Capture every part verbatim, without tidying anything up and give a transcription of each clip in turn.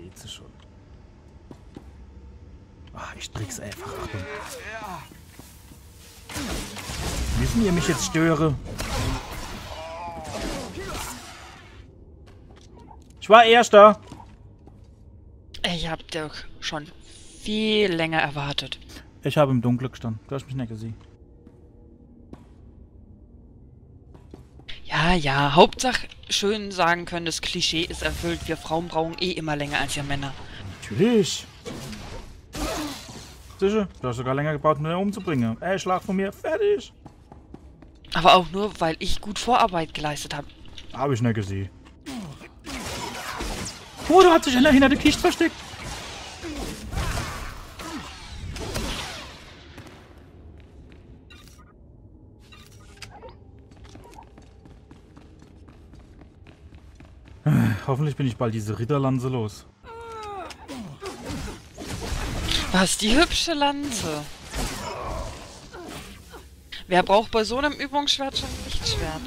geht sie schon. Ah, ich drück's einfach. Achtung. Müssen ihr mich jetzt stören? Ich war Erster. Ich hab doch schon viel länger erwartet. Ich habe im Dunkeln gestanden. Du hast mich nicht gesehen. Ja, ja, Hauptsache schön sagen können, das Klischee ist erfüllt. Wir Frauen brauchen eh immer länger als ihr Männer. Natürlich. Sicher, du hast sogar länger gebraucht, um den umzubringen. Ey, Schlag von mir, fertig. Aber auch nur, weil ich gut Vorarbeit geleistet habe. Habe ich nicht gesehen. Oh, da hat sich einer hinter der Kiste versteckt. Hoffentlich bin ich bald diese Ritterlanze los. Was, die hübsche Lanze? Wer braucht bei so einem Übungsschwert schon ein Lichtschwert?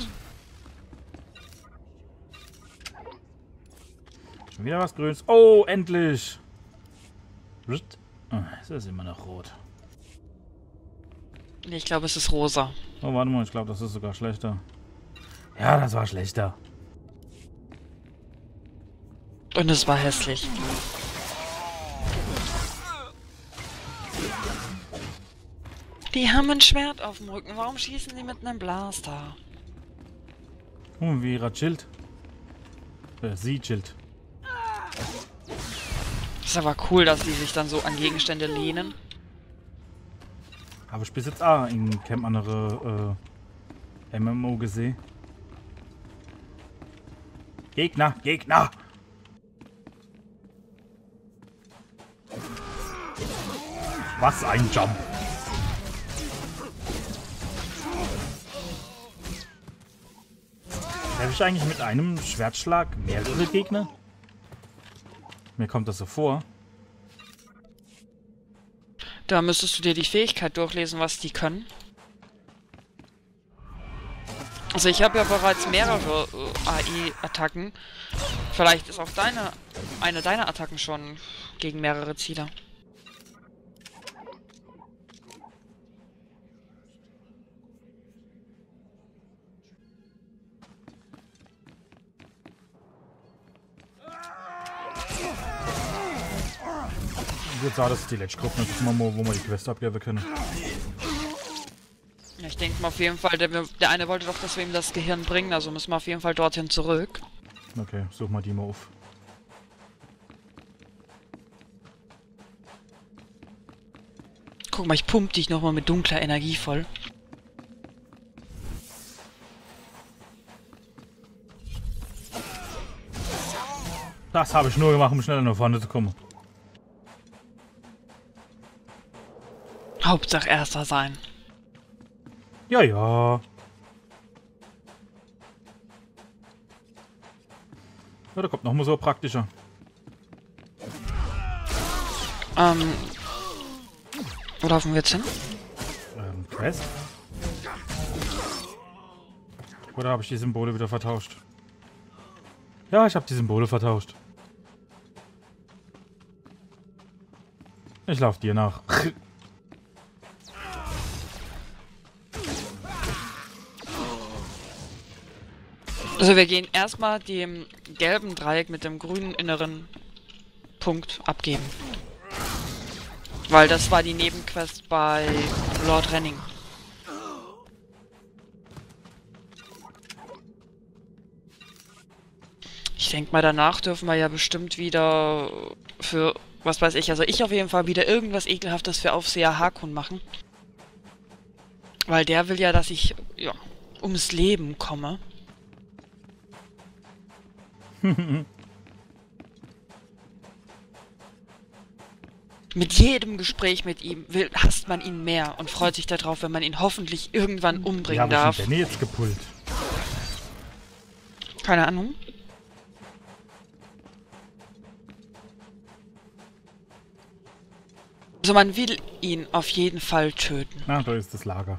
Schon wieder was Grünes. Oh, endlich! Ah, es ist immer noch rot. Nee, ich glaube, es ist rosa. Oh, warte mal, ich glaube, das ist sogar schlechter. Ja, das war schlechter. Und es war hässlich. Die haben ein Schwert auf dem Rücken. Warum schießen die mit einem Blaster? Oh, wie ihrer chillt. Äh, sie chillt. Ist aber cool, dass die sich dann so an Gegenstände lehnen. Habe ich bis jetzt auch in Camp andere äh, M M O gesehen. Gegner, Gegner! Was ein Jump! Treffe ich eigentlich mit einem Schwertschlag mehrere Gegner? Mir kommt das so vor. Da müsstest du dir die Fähigkeit durchlesen, was die können. Also ich habe ja bereits mehrere äh, A I-Attacken. Vielleicht ist auch deine eine deiner Attacken schon gegen mehrere Ziele. Ich würde sagen, das ist die letzte Gruppe, das ist mal, wo wir die Quest abgeben können. Ja, ich denke mal auf jeden Fall, der, der eine wollte doch, dass wir ihm das Gehirn bringen, also müssen wir auf jeden Fall dorthin zurück. Okay, such mal die mal auf. Guck mal, ich pump dich nochmal mit dunkler Energie voll. Das habe ich nur gemacht, um schneller nach vorne zu kommen. Hauptsache Erster sein. Ja, ja. Ja, da kommt noch mal so praktischer. Ähm. Wo laufen wir jetzt hin? Ähm, Quest? Oder habe ich die Symbole wieder vertauscht? Ja, ich habe die Symbole vertauscht. Ich laufe dir nach. Also wir gehen erstmal dem gelben Dreieck mit dem grünen inneren Punkt abgeben. Weil das war die Nebenquest bei Lord Renning. Ich denke mal, danach dürfen wir ja bestimmt wieder für, was weiß ich, also ich auf jeden Fall wieder irgendwas Ekelhaftes für Aufseher Hakun machen. Weil der will ja, dass ich, ja, ums Leben komme. Mit jedem Gespräch mit ihm will, hasst man ihn mehr und freut sich darauf, wenn man ihn hoffentlich irgendwann umbringen Wie darf. habe ich denn jetzt gepult? Keine Ahnung. Also man will ihn auf jeden Fall töten. Na, da ist das Lager.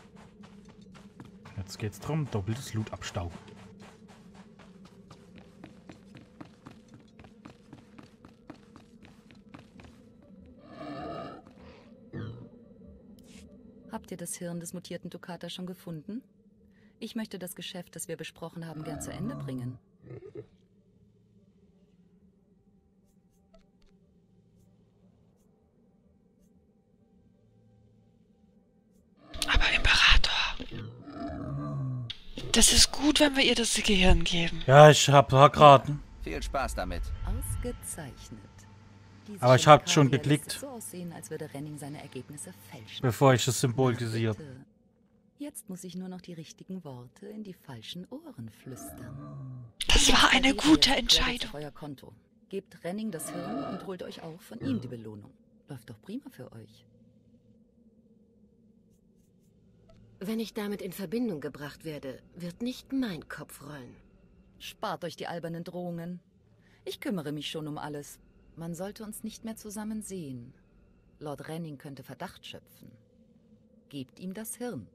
Jetzt geht's drum, doppeltes Loot abstauben. Habt ihr das Hirn des mutierten Toccata schon gefunden? Ich möchte das Geschäft, das wir besprochen haben, gern zu Ende bringen. Aber Imperator, das ist gut, wenn wir ihr das Gehirn geben. Ja, ich hab gerade. Viel Spaß damit. Ausgezeichnet. Diese Aber ich hab schon Chemikalie lässt geklickt. es so aussehen, als würde Renning seine Ergebnisse fälschen. Bevor ich das Symbol gesehen habe. Bitte. Jetzt muss ich nur noch die richtigen Worte in die falschen Ohren flüstern. Das war eine Vergebt gute jetzt Entscheidung. auf euer Konto. Gebt Renning das Hirn und holt euch auch von ihm die Belohnung. Läuft doch prima für euch. Wenn ich damit in Verbindung gebracht werde, wird nicht mein Kopf rollen. Spart euch die albernen Drohungen. Ich kümmere mich schon um alles. Man sollte uns nicht mehr zusammen sehen. Lord Renning könnte Verdacht schöpfen. Gebt ihm das Hirn.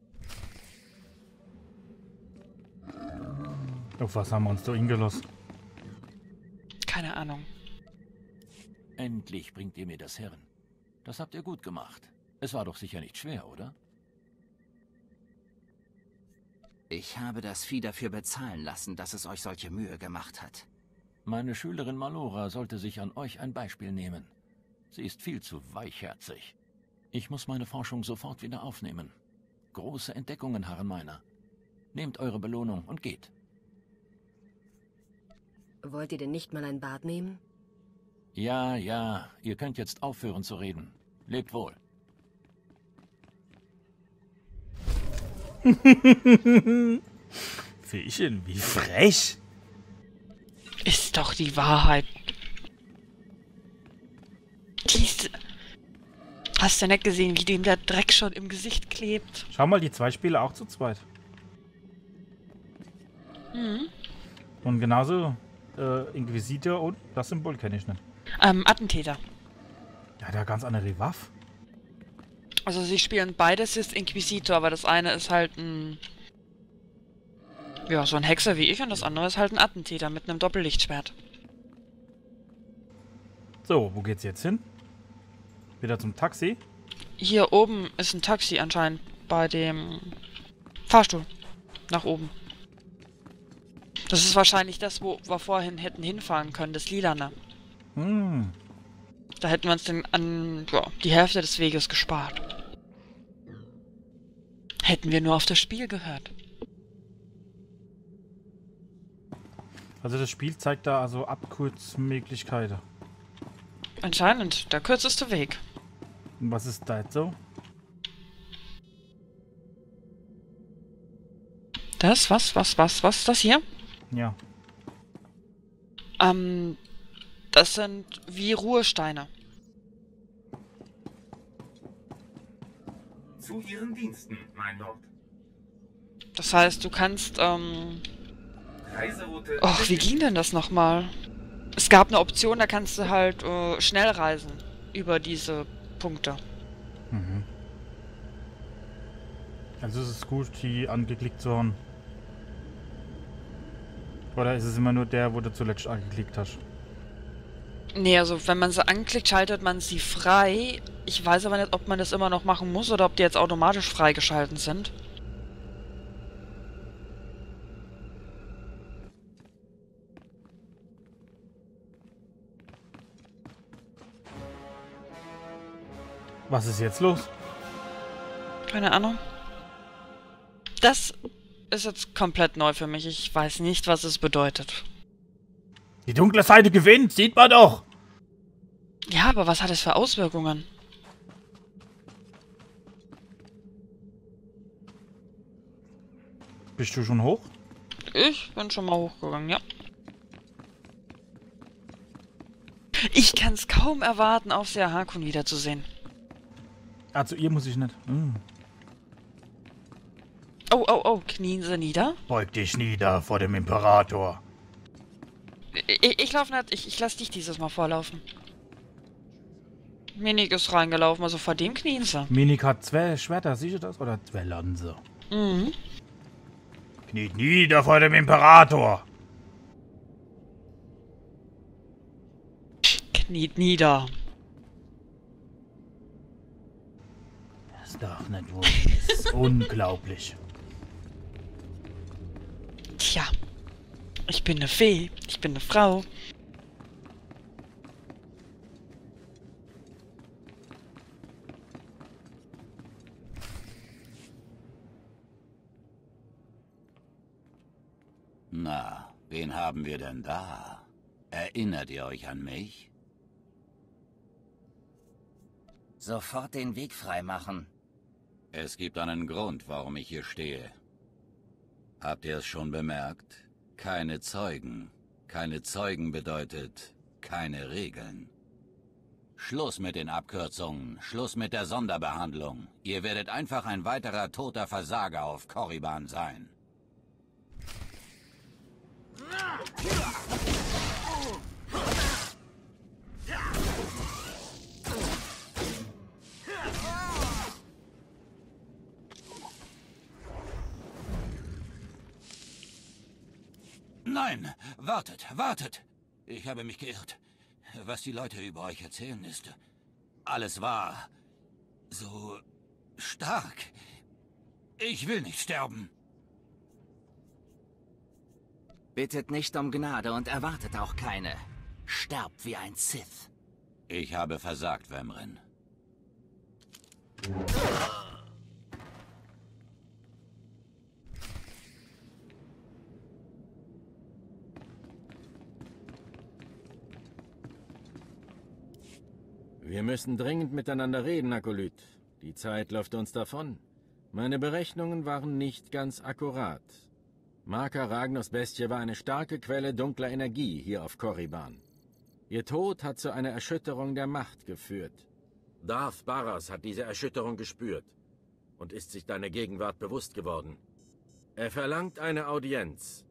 Auf was haben wir uns da hingelassen? Keine Ahnung. Endlich bringt ihr mir das Hirn. Das habt ihr gut gemacht. Es war doch sicher nicht schwer, oder? Ich habe das Vieh dafür bezahlen lassen, dass es euch solche Mühe gemacht hat. Meine Schülerin Malora sollte sich an euch ein Beispiel nehmen. Sie ist viel zu weichherzig. Ich muss meine Forschung sofort wieder aufnehmen. Große Entdeckungen harren meiner. Nehmt eure Belohnung und geht. Wollt ihr denn nicht mal ein Bad nehmen? Ja, ja, ihr könnt jetzt aufhören zu reden. Lebt wohl. Fähchen, wie frech. Ist doch die Wahrheit. Diese... Hast du nicht gesehen, wie dem der Dreck schon im Gesicht klebt? Schau mal, die zwei Spiele auch zu zweit. Mhm. Und genauso äh, Inquisitor und das Symbol kenne ich nicht. Ähm, Attentäter. Ja, der hat ganz andere Waffe. Also sie spielen beides ist Inquisitor, aber das eine ist halt ein... Ja, so ein Hexer wie ich und das andere ist halt ein Attentäter mit einem Doppellichtschwert. So, wo geht's jetzt hin? Wieder zum Taxi? Hier oben ist ein Taxi anscheinend bei dem Fahrstuhl. Nach oben. Das ist wahrscheinlich das, wo wir vorhin hätten hinfahren können, das Lilane. Hm. Da hätten wir uns dann an ja, die Hälfte des Weges gespart. Hätten wir nur auf das Spiel gehört. Also das Spiel zeigt da also Abkurzmöglichkeiten. Anscheinend der kürzeste Weg. Und was ist da jetzt so? Das, was, was, was, was ist das hier? Ja. Ähm, das sind wie Ruhesteine. Zu Ihren Diensten, mein Lord. Das heißt, du kannst, ähm... Reiseroute... Och, wie ging denn das nochmal? Es gab eine Option, da kannst du halt äh, schnell reisen über diese Punkte. Mhm. Also ist es gut, die angeklickt zu haben. Oder ist es immer nur der, wo du zuletzt angeklickt hast? Nee, also wenn man sie anklickt, schaltet man sie frei. Ich weiß aber nicht, ob man das immer noch machen muss oder ob die jetzt automatisch freigeschalten sind. Was ist jetzt los? Keine Ahnung. Das ist jetzt komplett neu für mich. Ich weiß nicht, was es bedeutet. Die dunkle Seite gewinnt, sieht man doch! Ja, aber was hat es für Auswirkungen? Bist du schon hoch? Ich bin schon mal hochgegangen, ja. Ich kann es kaum erwarten, Aufseher Harkun wiederzusehen. Ah, zu ihr muss ich nicht. Hm. Oh, oh, oh, knien Sie nieder? Beug dich nieder vor dem Imperator. Ich, ich, ich lauf nicht, ich, ich lass dich dieses Mal vorlaufen. Minik ist reingelaufen, also vor dem knien Sie. Minik hat zwei Schwerter, siehst du das? Oder zwei Lanze? Mhm. Kniet nieder vor dem Imperator. Kniet nieder. gibt's doch nicht wohl. Das ist unglaublich. Tja, ich bin eine Fee, ich bin eine Frau. Na, wen haben wir denn da? Erinnert ihr euch an mich? Sofort den Weg freimachen. Es gibt einen Grund, warum ich hier stehe. Habt ihr es schon bemerkt? Keine Zeugen. Keine Zeugen bedeutet keine Regeln. Schluss mit den Abkürzungen, Schluss mit der Sonderbehandlung. Ihr werdet einfach ein weiterer toter Versager auf Korriban sein. Nein, wartet, wartet! Ich habe mich geirrt. Was die Leute über euch erzählen, ist... Alles wahr. So... stark. Ich will nicht sterben. Bittet nicht um Gnade und erwartet auch keine. Sterbt wie ein Sith. Ich habe versagt, Wemrin. Wir müssen dringend miteinander reden, Akolyt. Die Zeit läuft uns davon. Meine Berechnungen waren nicht ganz akkurat. Marka Ragnos Bestie war eine starke Quelle dunkler Energie hier auf Korriban. Ihr Tod hat zu einer Erschütterung der Macht geführt. Darth Baras hat diese Erschütterung gespürt und ist sich deiner Gegenwart bewusst geworden. Er verlangt eine Audienz.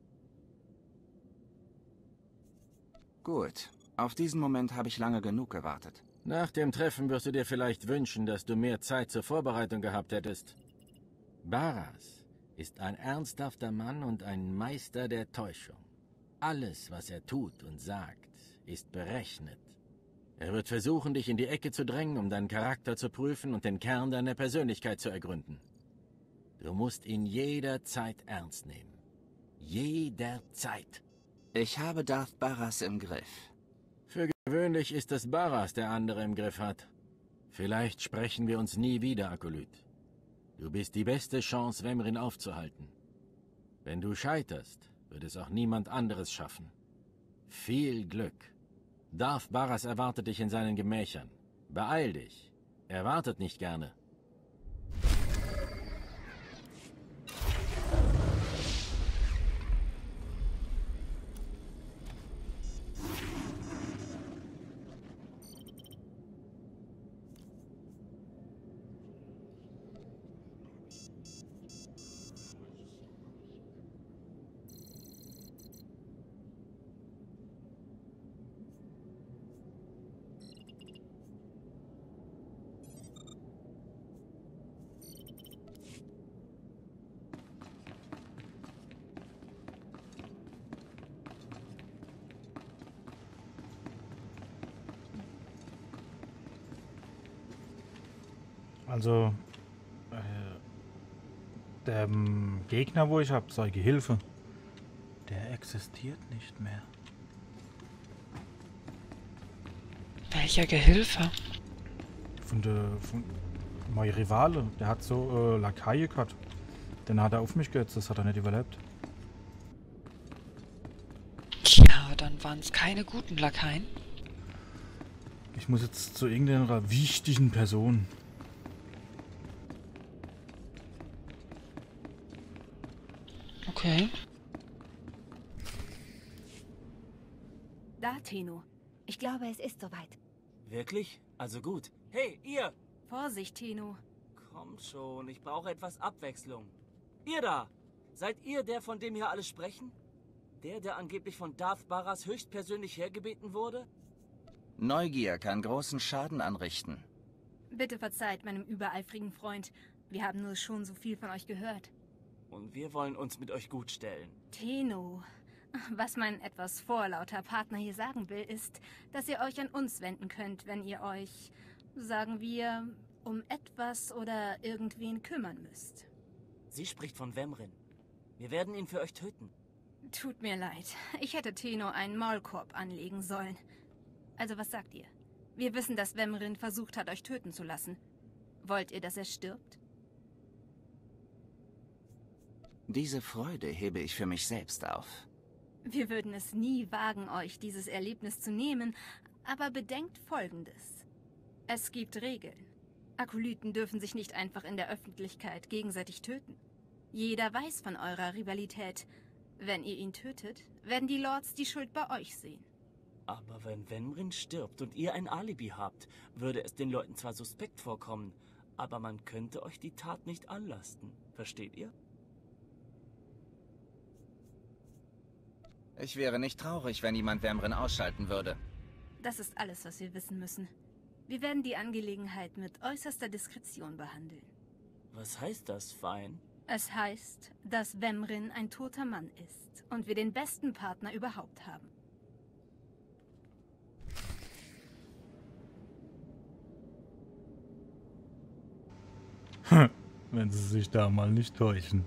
Gut, auf diesen Moment habe ich lange genug gewartet. Nach dem Treffen wirst du dir vielleicht wünschen, dass du mehr Zeit zur Vorbereitung gehabt hättest. Baras ist ein ernsthafter Mann und ein Meister der Täuschung. Alles, was er tut und sagt, ist berechnet. Er wird versuchen, dich in die Ecke zu drängen, um deinen Charakter zu prüfen und den Kern deiner Persönlichkeit zu ergründen. Du musst ihn jederzeit ernst nehmen. Jederzeit. Ich habe Darth Baras im Griff. Für gewöhnlich ist es Baras, der andere im Griff hat. Vielleicht sprechen wir uns nie wieder, Akolyt. Du bist die beste Chance, Wemrin aufzuhalten. Wenn du scheiterst, wird es auch niemand anderes schaffen. Viel Glück. Darth Baras erwartet dich in seinen Gemächern. Beeil dich. Er wartet nicht gerne. Also, äh, der ähm, Gegner, wo ich habe, sei Gehilfe, der existiert nicht mehr. Welcher Gehilfe? Von der, von mein Rivale, der hat so äh, Lakaie gehabt. Den hat er auf mich gehetzt, das hat er nicht überlebt. Tja, dann waren es keine guten Lakaien. Ich muss jetzt zu irgendeiner wichtigen Person. Okay. Da, Tenno. Ich glaube, es ist soweit. Wirklich? Also gut. Hey, ihr! Vorsicht, Tenno. Komm schon, ich brauche etwas Abwechslung. Ihr da! Seid ihr der, von dem hier alle sprechen? Der, der angeblich von Darth Baras höchstpersönlich hergebeten wurde? Neugier kann großen Schaden anrichten. Bitte verzeiht meinem übereifrigen Freund. Wir haben nur schon so viel von euch gehört. Und wir wollen uns mit euch gut stellen. Tenno, was mein etwas vorlauter Partner hier sagen will, ist, dass ihr euch an uns wenden könnt, wenn ihr euch, sagen wir, um etwas oder irgendwen kümmern müsst. Sie spricht von Wemrin. Wir werden ihn für euch töten. Tut mir leid. Ich hätte Tenno einen Maulkorb anlegen sollen. Also was sagt ihr? Wir wissen, dass Wemrin versucht hat, euch töten zu lassen. Wollt ihr, dass er stirbt? Diese Freude hebe ich für mich selbst auf. Wir würden es nie wagen, euch dieses Erlebnis zu nehmen, aber bedenkt Folgendes. Es gibt Regeln. Akolyten dürfen sich nicht einfach in der Öffentlichkeit gegenseitig töten. Jeder weiß von eurer Rivalität. Wenn ihr ihn tötet, werden die Lords die Schuld bei euch sehen. Aber wenn Wemrin stirbt und ihr ein Alibi habt, würde es den Leuten zwar suspekt vorkommen, aber man könnte euch die Tat nicht anlasten. Versteht ihr? Ich wäre nicht traurig, wenn jemand Wemrin ausschalten würde. Das ist alles, was wir wissen müssen. Wir werden die Angelegenheit mit äußerster Diskretion behandeln. Was heißt das, Fein? Es heißt, dass Wemrin ein toter Mann ist und wir den besten Partner überhaupt haben. Wenn sie sich da mal nicht täuschen.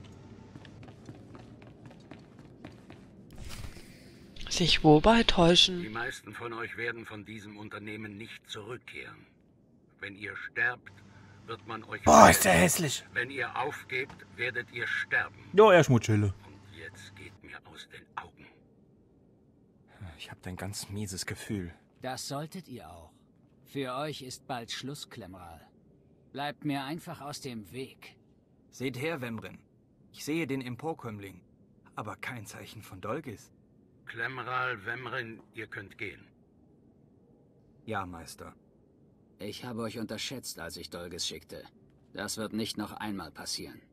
Sich wobei täuschen? Die meisten von euch werden von diesem Unternehmen nicht zurückkehren. Wenn ihr sterbt, wird man euch... Boah, ist der hässlich. Wenn ihr aufgebt, werdet ihr sterben. Jo, er schmutschille. Und jetzt geht mir aus den Augen. Ich hab ein ganz mieses Gefühl. Das solltet ihr auch. Für euch ist bald Schluss, Klemral. Bleibt mir einfach aus dem Weg. Seht her, Wemrin. Ich sehe den Emporkömmling, aber kein Zeichen von Dolgis. Klemral, Wemrin, ihr könnt gehen. Ja, Meister. Ich habe euch unterschätzt, als ich Dolgis schickte. Das wird nicht noch einmal passieren.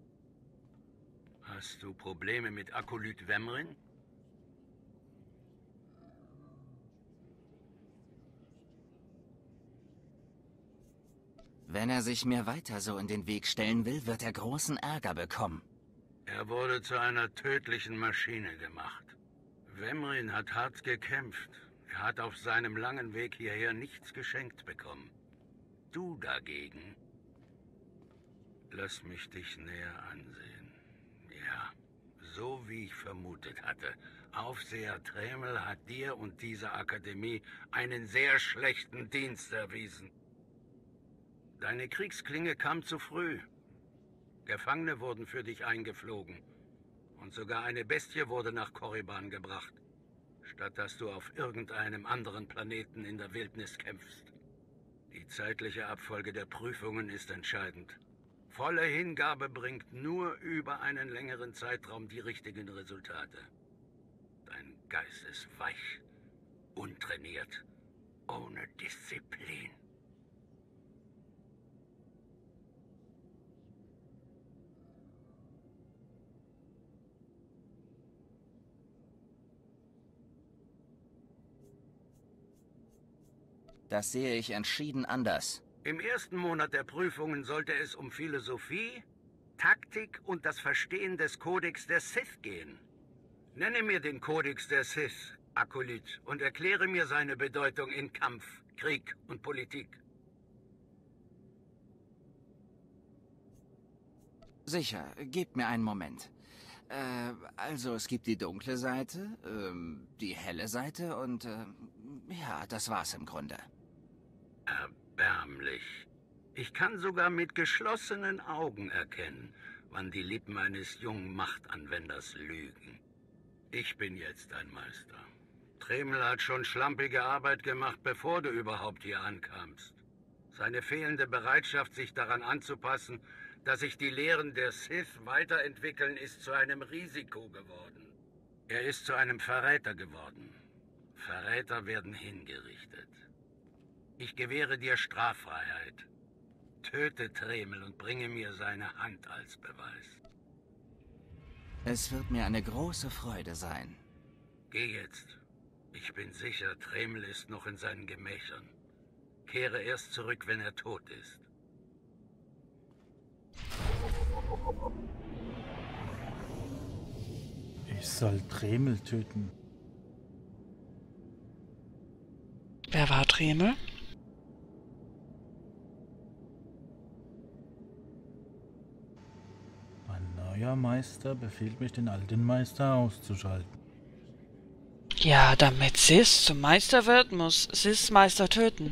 Hast du Probleme mit Akolyt Wemrin? Wenn er sich mir weiter so in den Weg stellen will, wird er großen Ärger bekommen. Er wurde zu einer tödlichen Maschine gemacht. Wemrin hat hart gekämpft. Er hat auf seinem langen Weg hierher nichts geschenkt bekommen. Du dagegen... Lass mich dich näher ansehen. Ja, so wie ich vermutet hatte. Aufseher Tremel hat dir und dieser Akademie einen sehr schlechten Dienst erwiesen. Deine Kriegsklinge kam zu früh. Gefangene wurden für dich eingeflogen. Und sogar eine Bestie wurde nach Korriban gebracht, statt dass du auf irgendeinem anderen Planeten in der Wildnis kämpfst. Die zeitliche Abfolge der Prüfungen ist entscheidend. Volle Hingabe bringt nur über einen längeren Zeitraum die richtigen Resultate. Dein Geist ist weich, untrainiert, ohne Disziplin. Das sehe ich entschieden anders. Im ersten Monat der Prüfungen sollte es um Philosophie, Taktik und das Verstehen des Kodex der Sith gehen. Nenne mir den Kodex der Sith, Akolyt, und erkläre mir seine Bedeutung in Kampf, Krieg und Politik. Sicher, gebt mir einen Moment. Äh, also es gibt die dunkle Seite, ähm, die helle Seite und, äh, ja, das war's im Grunde. Erbärmlich. Ich kann sogar mit geschlossenen Augen erkennen, wann die Lippen eines jungen Machtanwenders lügen. Ich bin jetzt ein Meister. Tremel hat schon schlampige Arbeit gemacht, bevor du überhaupt hier ankamst. Seine fehlende Bereitschaft, sich daran anzupassen, dass sich die Lehren der Sith weiterentwickeln, ist zu einem Risiko geworden. Er ist zu einem Verräter geworden. Verräter werden hingerichtet. Ich gewähre dir Straffreiheit. Töte Tremel und bringe mir seine Hand als Beweis. Es wird mir eine große Freude sein. Geh jetzt. Ich bin sicher, Tremel ist noch in seinen Gemächern. Kehre erst zurück, wenn er tot ist. Ich soll Tremel töten. Wer war Tremel? neuer Meister befiehlt mich, den alten Meister auszuschalten. Ja, damit Sis zum Meister wird, muss Sis Meister töten.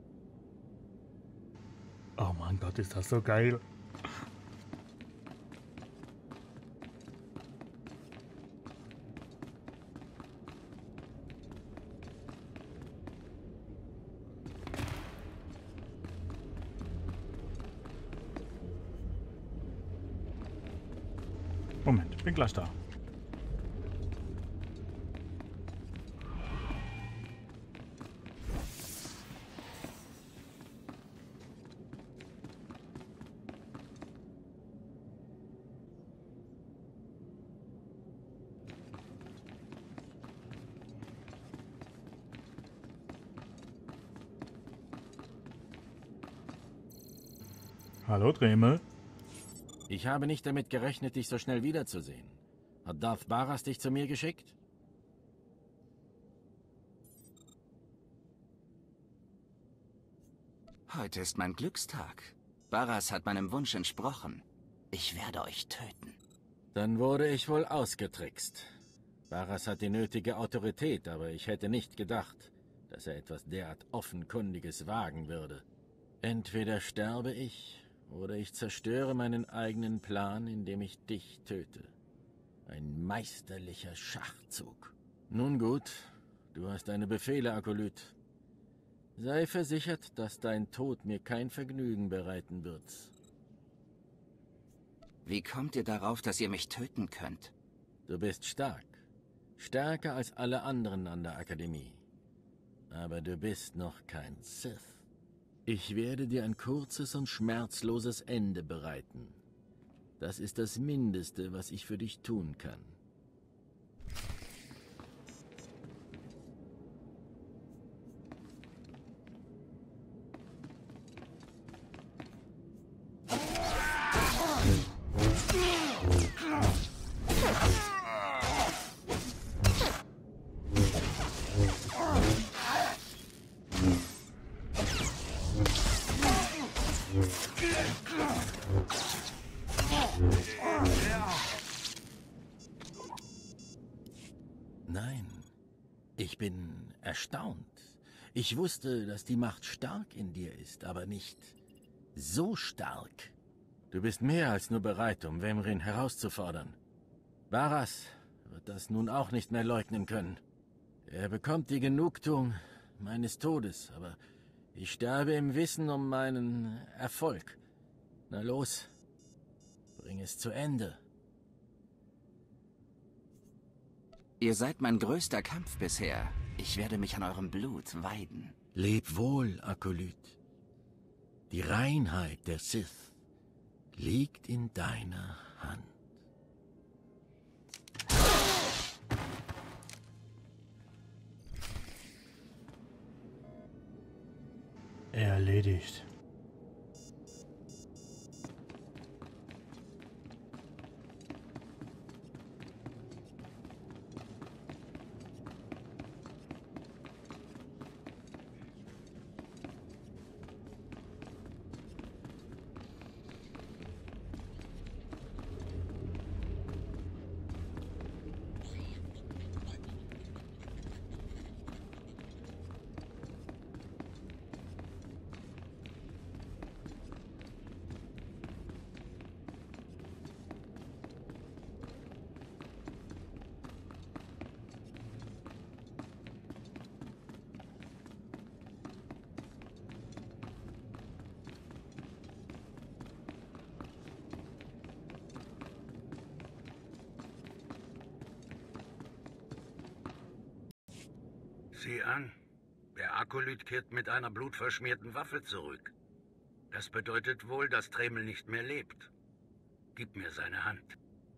Oh mein Gott, ist das so geil. Moment, ich bin gleich da. Hallo, Dremel. Ich habe nicht damit gerechnet, dich so schnell wiederzusehen. Hat Darth Baras dich zu mir geschickt? Heute ist mein Glückstag. Baras hat meinem Wunsch entsprochen. Ich werde euch töten. Dann wurde ich wohl ausgetrickst. Baras hat die nötige Autorität, aber ich hätte nicht gedacht, dass er etwas derart Offenkundiges wagen würde. Entweder sterbe ich, oder ich zerstöre meinen eigenen Plan, indem ich dich töte. Ein meisterlicher Schachzug. Nun gut, du hast deine Befehle, Akolyt. Sei versichert, dass dein Tod mir kein Vergnügen bereiten wird. Wie kommt ihr darauf, dass ihr mich töten könnt? Du bist stark. Stärker als alle anderen an der Akademie. Aber du bist noch kein Sith. Ich werde dir ein kurzes und schmerzloses Ende bereiten. Das ist das Mindeste, was ich für dich tun kann. Nein, ich bin erstaunt. Ich wusste, dass die Macht stark in dir ist, aber nicht so stark. Du bist mehr als nur bereit, um Wemrin herauszufordern. Baras wird das nun auch nicht mehr leugnen können. Er bekommt die Genugtuung meines Todes, aber ich sterbe im Wissen um meinen Erfolg. Na los, bring es zu Ende. Ihr seid mein größter Kampf bisher. Ich werde mich an eurem Blut weiden. Leb wohl, Akolyt. Die Reinheit der Sith liegt in deiner Hand. Erledigt. Sieh an, der Akolyt kehrt mit einer blutverschmierten Waffe zurück. Das bedeutet wohl, dass Dremel nicht mehr lebt. Gib mir seine Hand.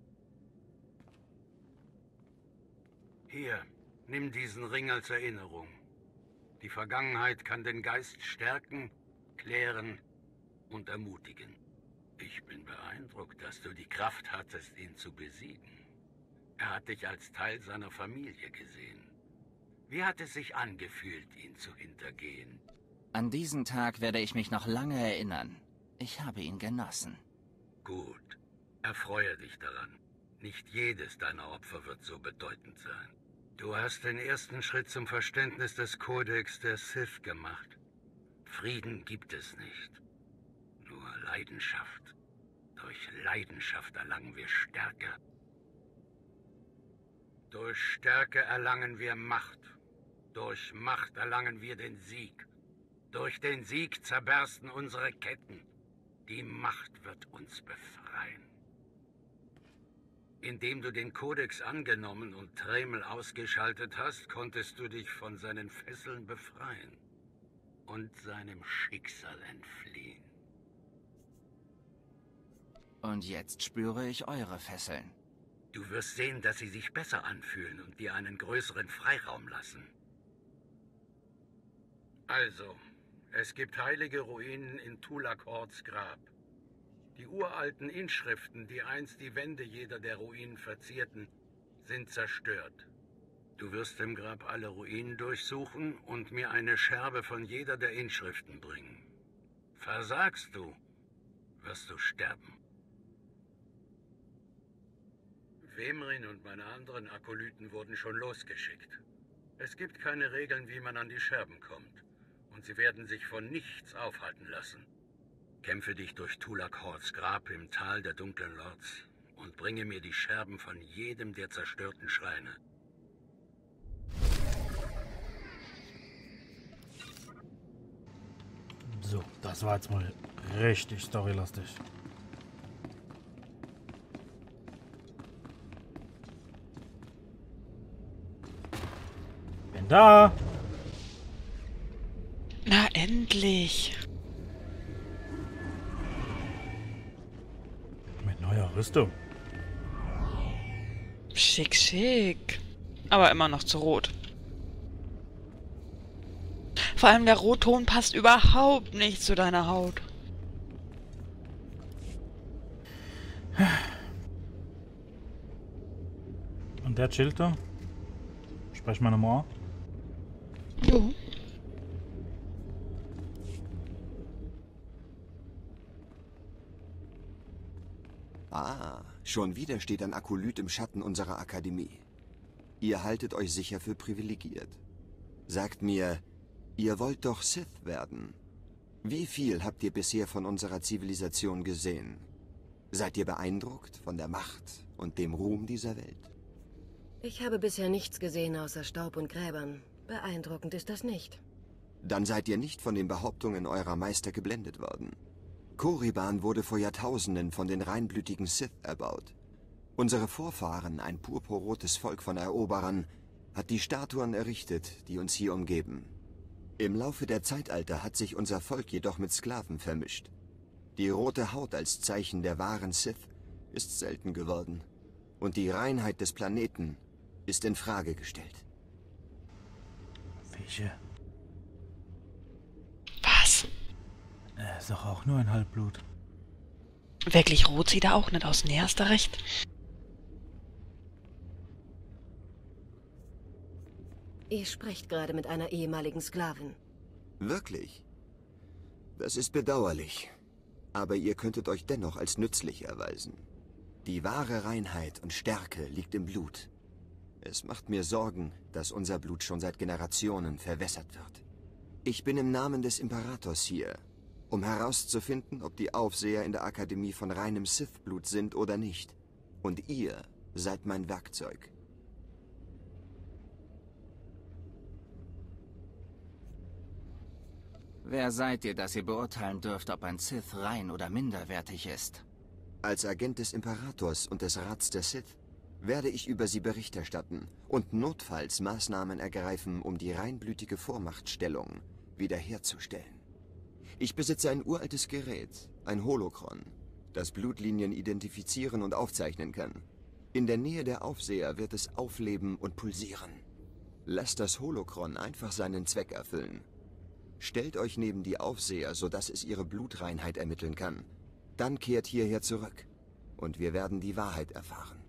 Hier, nimm diesen Ring als Erinnerung. Die Vergangenheit kann den Geist stärken, klären und ermutigen. Ich bin beeindruckt, dass du die Kraft hattest, ihn zu besiegen. Er hat dich als Teil seiner Familie gesehen. Wie hat es sich angefühlt, ihn zu hintergehen? An diesen Tag werde ich mich noch lange erinnern. Ich habe ihn genossen. Gut. Erfreue dich daran. Nicht jedes deiner Opfer wird so bedeutend sein. Du hast den ersten Schritt zum Verständnis des Kodex der Sith gemacht. Frieden gibt es nicht. Nur Leidenschaft. Durch Leidenschaft erlangen wir Stärke. Durch Stärke erlangen wir Macht. Durch Macht erlangen wir den Sieg. Durch den Sieg zerbersten unsere Ketten. Die Macht wird uns befreien. Indem du den Kodex angenommen und Tremel ausgeschaltet hast, konntest du dich von seinen Fesseln befreien und seinem Schicksal entfliehen. Und jetzt spüre ich eure Fesseln. Du wirst sehen, dass sie sich besser anfühlen und dir einen größeren Freiraum lassen. Also, es gibt heilige Ruinen in Tulak Hords Grab. Die uralten Inschriften, die einst die Wände jeder der Ruinen verzierten, sind zerstört. Du wirst im Grab alle Ruinen durchsuchen und mir eine Scherbe von jeder der Inschriften bringen. Versagst du, wirst du sterben. Wemrin und meine anderen Akolyten wurden schon losgeschickt. Es gibt keine Regeln, wie man an die Scherben kommt. Und sie werden sich von nichts aufhalten lassen. Kämpfe dich durch Tulak Hords Grab im Tal der dunklen Lords und bringe mir die Scherben von jedem der zerstörten Schreine. So, das war jetzt mal richtig storylastig. Bin da! Na, endlich! Mit neuer Rüstung. Schick, schick. Aber immer noch zu rot. Vor allem der Rotton passt überhaupt nicht zu deiner Haut. Und der chillt da? Sprech mal nochmal. Jo. Ah, schon wieder steht ein Akolyt im Schatten unserer Akademie. Ihr haltet euch sicher für privilegiert. Sagt mir, ihr wollt doch Sith werden. Wie viel habt ihr bisher von unserer Zivilisation gesehen? Seid ihr beeindruckt von der Macht und dem Ruhm dieser Welt? Ich habe bisher nichts gesehen außer Staub und Gräbern. Beeindruckend ist das nicht. Dann seid ihr nicht von den Behauptungen eurer Meister geblendet worden. Korriban wurde vor Jahrtausenden von den reinblütigen Sith erbaut. Unsere Vorfahren, ein purpurrotes Volk von Eroberern, hat die Statuen errichtet, die uns hier umgeben. Im Laufe der Zeitalter hat sich unser Volk jedoch mit Sklaven vermischt. Die rote Haut als Zeichen der wahren Sith ist selten geworden. Und die Reinheit des Planeten ist in Frage gestellt. Welche? Was? Er ist doch auch nur ein Halbblut. Wirklich rot sieht er auch nicht aus. Nee, hast du recht. Ihr sprecht gerade mit einer ehemaligen Sklavin. Wirklich? Das ist bedauerlich. Aber ihr könntet euch dennoch als nützlich erweisen. Die wahre Reinheit und Stärke liegt im Blut. Es macht mir Sorgen, dass unser Blut schon seit Generationen verwässert wird. Ich bin im Namen des Imperators hier, um herauszufinden, ob die Aufseher in der Akademie von reinem Sith-Blut sind oder nicht. Und ihr seid mein Werkzeug. Wer seid ihr, dass ihr beurteilen dürft, ob ein Sith rein oder minderwertig ist? Als Agent des Imperators und des Rats der Sith werde ich über sie Bericht erstatten und notfalls Maßnahmen ergreifen, um die reinblütige Vormachtstellung wiederherzustellen. Ich besitze ein uraltes Gerät, ein Holokron, das Blutlinien identifizieren und aufzeichnen kann. In der Nähe der Aufseher wird es aufleben und pulsieren. Lasst das Holokron einfach seinen Zweck erfüllen. Stellt euch neben die Aufseher, sodass es ihre Blutreinheit ermitteln kann. Dann kehrt hierher zurück und wir werden die Wahrheit erfahren.